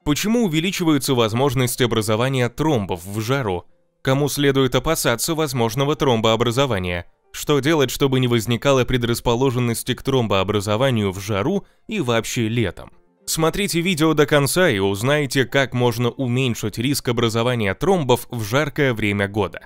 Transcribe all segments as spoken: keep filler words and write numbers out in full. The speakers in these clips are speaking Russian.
Почему увеличивается возможность образования тромбов в жару? Кому следует опасаться возможного тромбообразования? Что делать, чтобы не возникало предрасположенности к тромбообразованию в жару и вообще летом? Смотрите видео до конца и узнаете, как можно уменьшить риск образования тромбов в жаркое время года.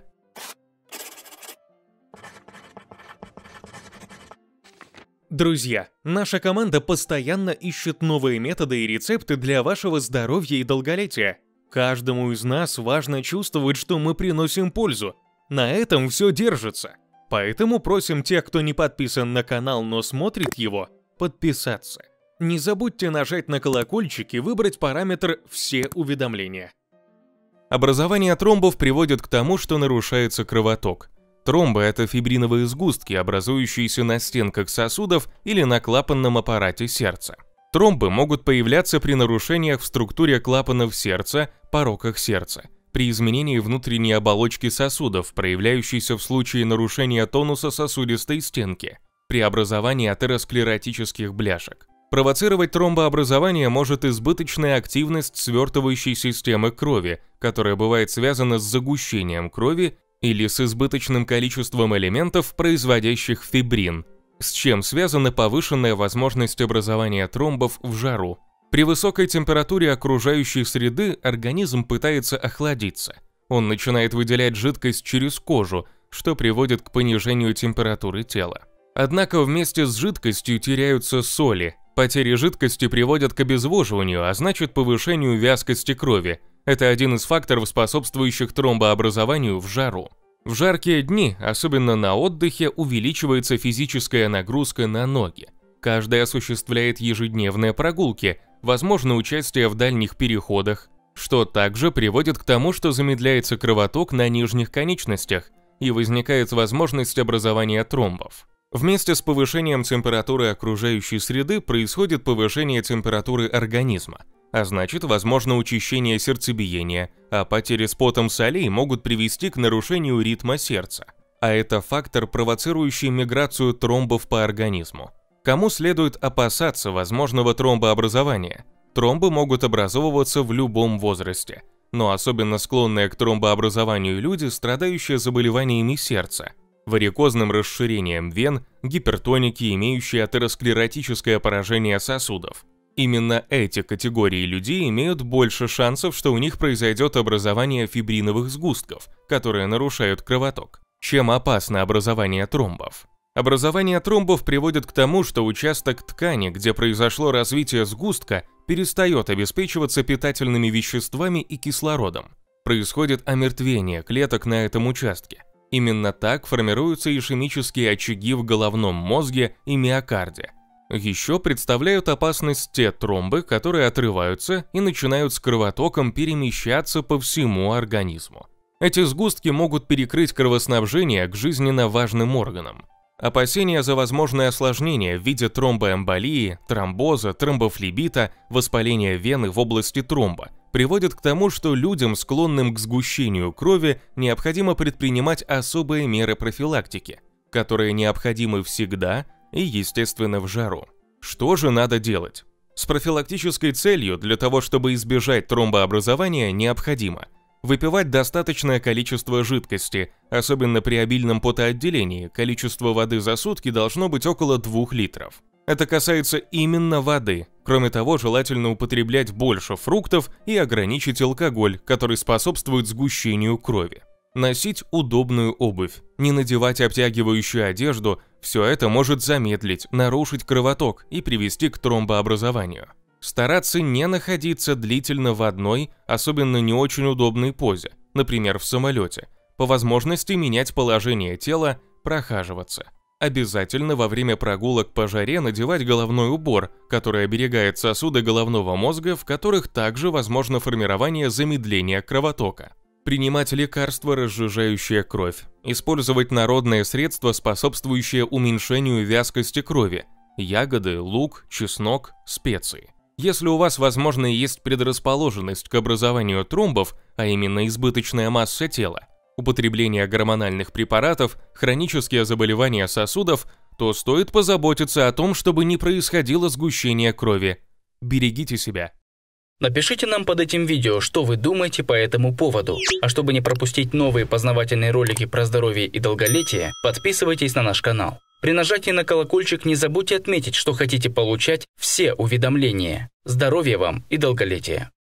Друзья, наша команда постоянно ищет новые методы и рецепты для вашего здоровья и долголетия. Каждому из нас важно чувствовать, что мы приносим пользу. На этом все держится. Поэтому просим тех, кто не подписан на канал, но смотрит его, подписаться. Не забудьте нажать на колокольчик и выбрать параметр «Все уведомления». Образование тромбов приводит к тому, что нарушается кровоток. Тромбы – это фибриновые сгустки, образующиеся на стенках сосудов или на клапанном аппарате сердца. Тромбы могут появляться при нарушениях в структуре клапанов сердца, пороках сердца, при изменении внутренней оболочки сосудов, проявляющейся в случае нарушения тонуса сосудистой стенки, при образовании атеросклеротических бляшек. Провоцировать тромбообразование может избыточная активность свертывающей системы крови, которая бывает связана с загущением крови или с избыточным количеством элементов, производящих фибрин, с чем связана повышенная возможность образования тромбов в жару. При высокой температуре окружающей среды организм пытается охладиться. Он начинает выделять жидкость через кожу, что приводит к понижению температуры тела. Однако вместе с жидкостью теряются соли. Потери жидкости приводят к обезвоживанию, а значит повышению вязкости крови. Это один из факторов, способствующих тромбообразованию в жару. В жаркие дни, особенно на отдыхе, увеличивается физическая нагрузка на ноги. Каждый осуществляет ежедневные прогулки, возможно участие в дальних переходах, что также приводит к тому, что замедляется кровоток на нижних конечностях и возникает возможность образования тромбов. Вместе с повышением температуры окружающей среды происходит повышение температуры организма, а значит, возможно учащение сердцебиения, а потери с потом солей могут привести к нарушению ритма сердца. А это фактор, провоцирующий миграцию тромбов по организму. Кому следует опасаться возможного тромбообразования? Тромбы могут образовываться в любом возрасте, но особенно склонные к тромбообразованию люди, страдающие заболеваниями сердца, варикозным расширением вен, гипертоники, имеющие атеросклеротическое поражение сосудов. Именно эти категории людей имеют больше шансов, что у них произойдет образование фибриновых сгустков, которые нарушают кровоток. Чем опасно образование тромбов? Образование тромбов приводит к тому, что участок ткани, где произошло развитие сгустка, перестает обеспечиваться питательными веществами и кислородом. Происходит омертвение клеток на этом участке. Именно так формируются ишемические очаги в головном мозге и миокарде. Еще представляют опасность те тромбы, которые отрываются и начинают с кровотоком перемещаться по всему организму. Эти сгустки могут перекрыть кровоснабжение к жизненно важным органам. Опасения за возможные осложнения в виде тромбоэмболии, тромбоза, тромбофлебита, воспаления вены в области тромба приводят к тому, что людям, склонным к сгущению крови, необходимо предпринимать особые меры профилактики, которые необходимы всегда и, естественно, в жару. Что же надо делать? С профилактической целью для того, чтобы избежать тромбообразования, необходимо выпивать достаточное количество жидкости, особенно при обильном потоотделении, количество воды за сутки должно быть около двух литров. Это касается именно воды. Кроме того, желательно употреблять больше фруктов и ограничить алкоголь, который способствует сгущению крови. Носить удобную обувь, не надевать обтягивающую одежду – все это может замедлить, нарушить кровоток и привести к тромбообразованию. Стараться не находиться длительно в одной, особенно не очень удобной позе, например, в самолете. По возможности менять положение тела, прохаживаться. Обязательно во время прогулок по жаре надевать головной убор, который оберегает сосуды головного мозга, в которых также возможно формирование замедления кровотока. Принимать лекарства, разжижающие кровь. Использовать народные средства, способствующие уменьшению вязкости крови. Ягоды, лук, чеснок, специи. Если у вас, возможно, есть предрасположенность к образованию тромбов, а именно избыточная масса тела, употребление гормональных препаратов, хронические заболевания сосудов, то стоит позаботиться о том, чтобы не происходило сгущение крови. Берегите себя. Напишите нам под этим видео, что вы думаете по этому поводу. А чтобы не пропустить новые познавательные ролики про здоровье и долголетие, подписывайтесь на наш канал. При нажатии на колокольчик не забудьте отметить, что хотите получать все уведомления. Здоровья вам и долголетия!